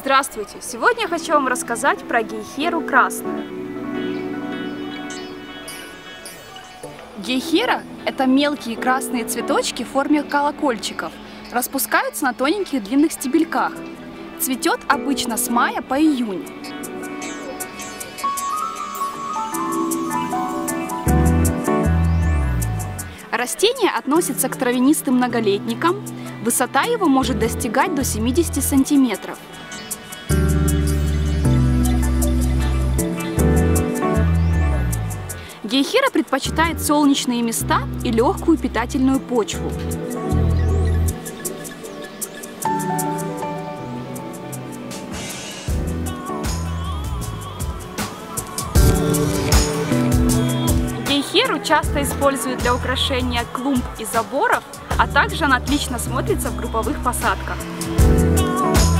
Здравствуйте! Сегодня я хочу вам рассказать про гейхеру красную. Гейхера – это мелкие красные цветочки в форме колокольчиков. Распускаются на тоненьких длинных стебельках. Цветет обычно с мая по июнь. Растение относится к травянистым многолетникам. Высота его может достигать до 70 сантиметров. Гейхера предпочитает солнечные места и легкую питательную почву. Гейхеру часто используют для украшения клумб и заборов, а также она отлично смотрится в групповых посадках.